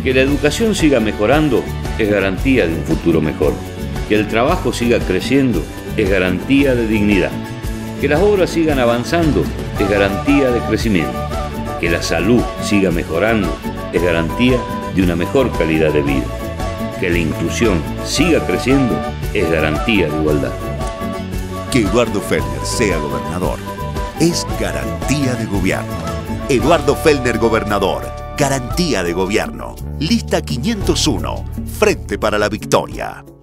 Que la educación siga mejorando es garantía de un futuro mejor. Que el trabajo siga creciendo es garantía de dignidad. Que las obras sigan avanzando es garantía de crecimiento. Que la salud siga mejorando es garantía de una mejor calidad de vida. Que la inclusión siga creciendo es garantía de igualdad. Que Eduardo Fellner sea gobernador es garantía de gobierno. Eduardo Fellner gobernador, garantía de gobierno. Lista 501, Frente para la Victoria.